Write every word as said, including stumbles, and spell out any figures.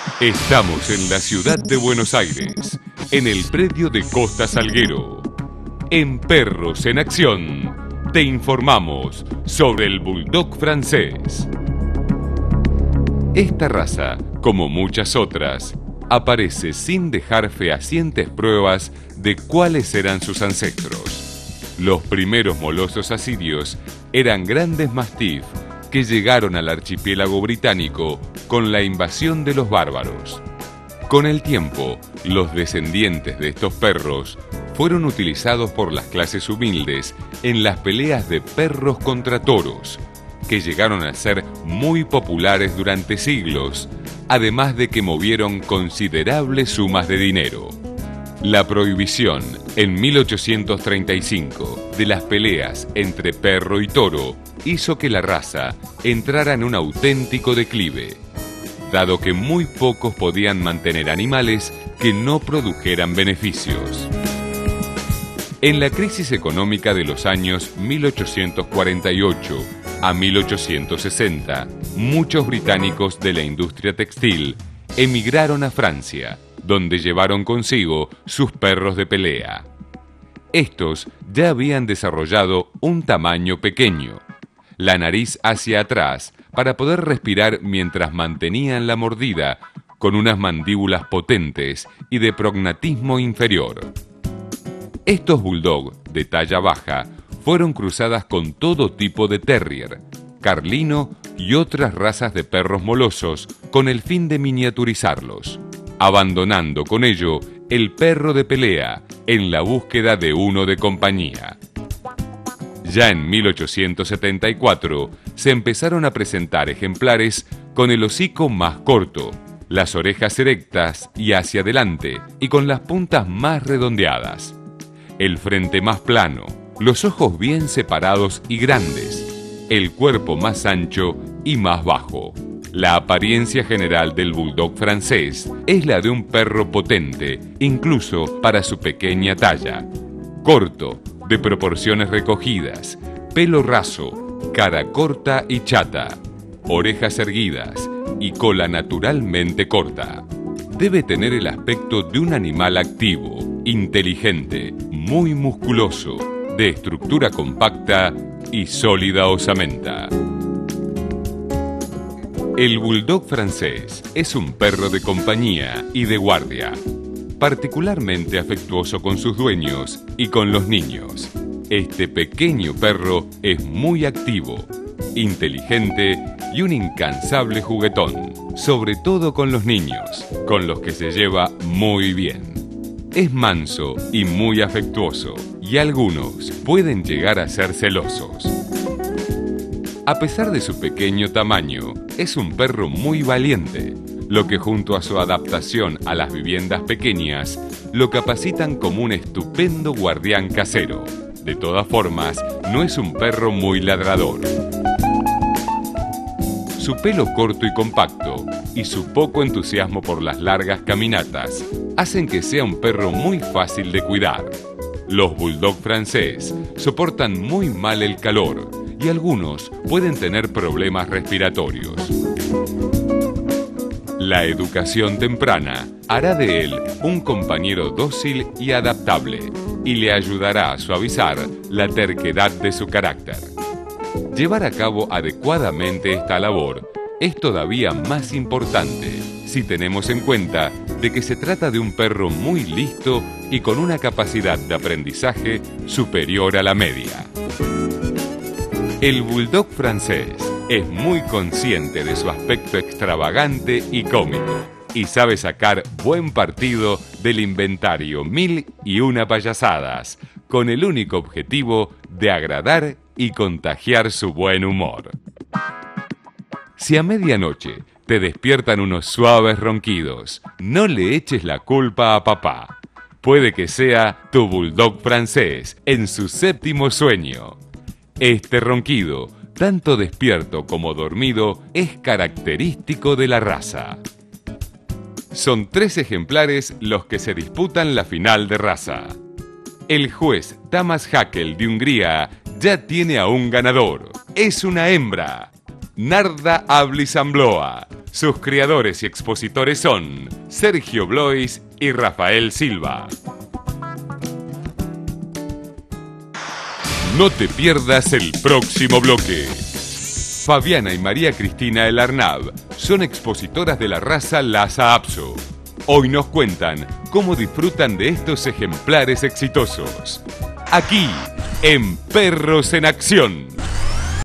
Estamos en la ciudad de Buenos Aires, en el predio de Costa Salguero. En Perros en Acción, te informamos sobre el Bulldog francés. Esta raza, como muchas otras, aparece sin dejar fehacientes pruebas de cuáles eran sus ancestros. Los primeros molosos asirios eran grandes mastif que llegaron al archipiélago británico con la invasión de los bárbaros. Con el tiempo, los descendientes de estos perros fueron utilizados por las clases humildes en las peleas de perros contra toros, que llegaron a ser muy populares durante siglos, además de que movieron considerables sumas de dinero. La prohibición, en mil ochocientos treinta y cinco, de las peleas entre perro y toro hizo que la raza entrara en un auténtico declive, dado que muy pocos podían mantener animales que no produjeran beneficios. En la crisis económica de los años mil ochocientos cuarenta y ocho a mil ochocientos sesenta, muchos británicos de la industria textil emigraron a Francia, donde llevaron consigo sus perros de pelea. Estos ya habían desarrollado un tamaño pequeño, la nariz hacia atrás para poder respirar mientras mantenían la mordida, con unas mandíbulas potentes y de prognatismo inferior. Estos bulldog de talla baja fueron cruzadas con todo tipo de terrier, carlino y otras razas de perros molosos con el fin de miniaturizarlos, abandonando con ello el perro de pelea en la búsqueda de uno de compañía. Ya en mil ochocientos setenta y cuatro se empezaron a presentar ejemplares con el hocico más corto, las orejas erectas y hacia adelante y con las puntas más redondeadas, el frente más plano, los ojos bien separados y grandes, el cuerpo más ancho y más bajo. La apariencia general del bulldog francés es la de un perro potente, incluso para su pequeña talla. Corto, de proporciones recogidas, pelo raso, cara corta y chata, orejas erguidas y cola naturalmente corta. Debe tener el aspecto de un animal activo, inteligente, muy musculoso, de estructura compacta y sólida osamenta. El bulldog francés es un perro de compañía y de guardia, particularmente afectuoso con sus dueños y con los niños. Este pequeño perro es muy activo, inteligente y un incansable juguetón, sobre todo con los niños, con los que se lleva muy bien. Es manso y muy afectuoso, y algunos pueden llegar a ser celosos. A pesar de su pequeño tamaño, es un perro muy valiente, lo que junto a su adaptación a las viviendas pequeñas, lo capacitan como un estupendo guardián casero. De todas formas, no es un perro muy ladrador. Su pelo corto y compacto y su poco entusiasmo por las largas caminatas hacen que sea un perro muy fácil de cuidar. Los bulldog francés soportan muy mal el calor y algunos pueden tener problemas respiratorios. La educación temprana hará de él un compañero dócil y adaptable y le ayudará a suavizar la terquedad de su carácter. Llevar a cabo adecuadamente esta labor es todavía más importante si tenemos en cuenta de que se trata de un perro muy listo y con una capacidad de aprendizaje superior a la media. El bulldog francés es muy consciente de su aspecto extravagante y cómico y sabe sacar buen partido del inventario mil y una payasadas, con el único objetivo de agradar y contagiar su buen humor. Si a medianoche te despiertan unos suaves ronquidos, no le eches la culpa a papá. Puede que sea tu bulldog francés en su séptimo sueño. Este ronquido, tanto despierto como dormido, es característico de la raza. Son tres ejemplares los que se disputan la final de raza. El juez Tamás Hackl de Hungría ya tiene a un ganador. Es una hembra. Narda Ablisambloa. Sus creadores y expositores son Sergio Blois y Rafael Silva. No te pierdas el próximo bloque. Fabiana y María Cristina El Arnab son expositoras de la raza Lhasa Apso. Hoy nos cuentan cómo disfrutan de estos ejemplares exitosos. Aquí, en Perros en Acción.